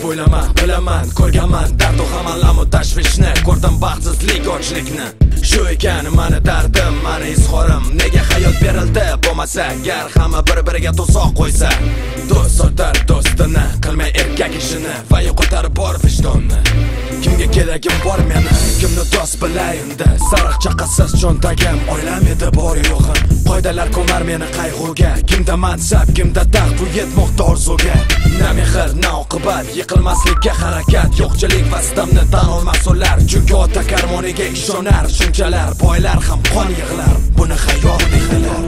deb o'ylama, bilaman, ko'rganman dardu ham alamu tashvishni, ko'rdim baxtsizlik, ochlikni. Shu ekan mani dardim, mani izhorim. Nega hayot berildi bo'lmasa, gar hamma bir-biriga to'soq qo'ysa. Do'st sotar do'stini, qilmay erkak ishini va yo'qotarib bor vijdonni. Kimga keragim bor meni, kimni do'st bilayinda. Sariq chaqasiz cho'ntagim, oilam edi bor yo'g'im. Qoidalar ko'mar meni qayg'uga, kimda mansab, kimda taxt, bu yetmoqda orzuga. Na mehr, na oqibat, yiqilmaslikka harakat, yo'qchilik va sitamni tan olmas ular. Chunki ota karmoniga ishonar, shunchalar boylar ham qon yig'lar. Buni hayot deydilar.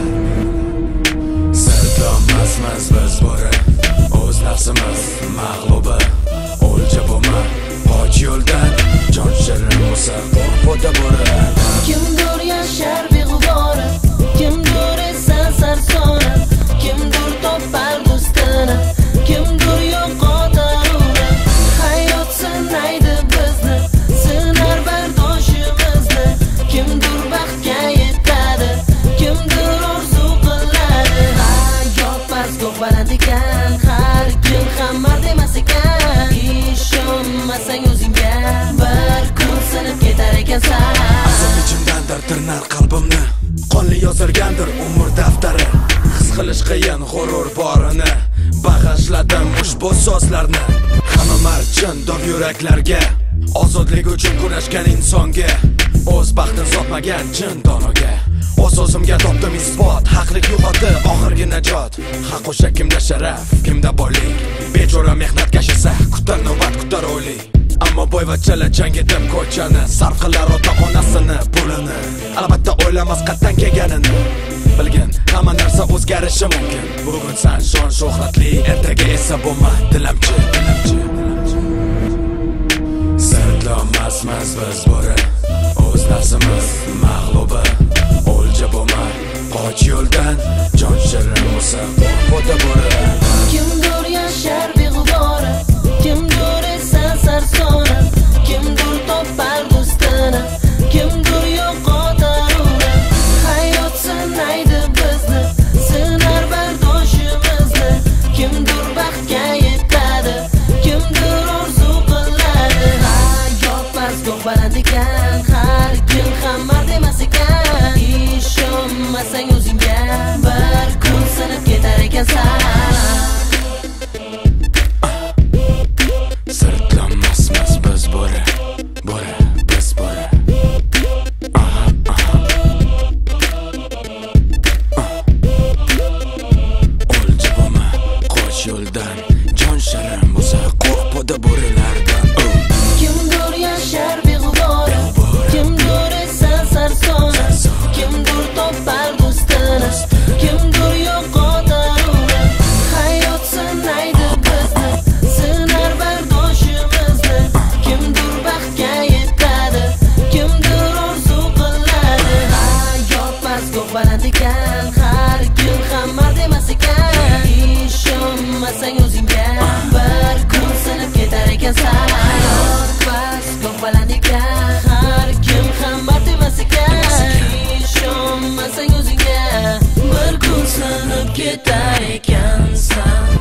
Sirtlamasmiz biz bora, o'z nafsimiz mag'lubi. O'lja bo'lma, qoch yo'ldan, jon shirin bo'lsa qo'rqoda bora. Kimdir yashar beg'ubora, kimdir esa sarsona, kimdir topar do'stini, kimdir yo'qotar uni. Hayot sinaydi bizni, sinar bardoshimizni, kimdir baxtga yetadi, kimdir orzu qiladi. Hayot past-ko'k baland ekan, har kim ham mard emas ekan. Ishonmasang o'zingga, bir kun sinib ketar ekansan. Azab ichimdandir tirnar qalbimni, qonli yozilgandir umr daftari. His qilish qiyin g'urur borini, bag'ishladim ushbu so'zlarni. Hamma marchin dor yuraklarga, ozodlik uchun kurashgan insonga, o'z baxtini sotmagan chin donoga. O'z-o'zimga topdim isbot, haqlik yo'qotdi oxirgi najot. Haq o'sha kimda sharaf, kimda boylik, bechora mehnatkash esa kutar navbat, kutar o'ylik. Ammo boyvachchalar jang etib ko'chani, sarf qilar ota-onasini pulini. Albatta o'ylamas qatdan kelganini, bilgin hamma narsa o'zgarishi mumkin. Bugun san shon shuhratli, ertaga esa bo'lma dilamchi. Sirtlamasmiz biz bora, o'z nafsimiz mag'lubi. O'lja bo'lma, qoch yo'ldan, jon shirin bo'lsa qo'rqoda bora. Kimdir yashar beg'ubora, kimdir esa sarsona, kimdir topar do'stini, kimdir yo'qotar uni. Hayot sinaydi bizni, sinar bardoshimizni, kimdir baxtga yetadi, kimdir orzu qiladi. Hayot past-ko'k baland ekan, har kim ham mard emas ekan. Ishonmasang o'zingga, bir kun sinib ketar ekansan. Sirtlamasmiz biz bora, bora, biz bora. O'lja bo'lma, qoch yo'ldan, jon shirin bo'lsa qo'rqoda bo'rilardan. Kimdir yashar beg'ubora, kimdir esa sarsona, kimdir topar do'stini, kimdir yo'qotar uni. Hayot sinaydi bizni, sinar bardoshimizni, kimdir baxtga yetadi, kimdir orzu qiladi. Hayot past-ko'k baland ekan, har kim ham mard emas ekan. Ishonmasang o'zingga, bir kun sinib ketar ekansan. Hayot past-ko'k baland ekan, har kim ham mard emas ekan. Ishonmasang o'zingga, bir kun sinib ketar ekansan.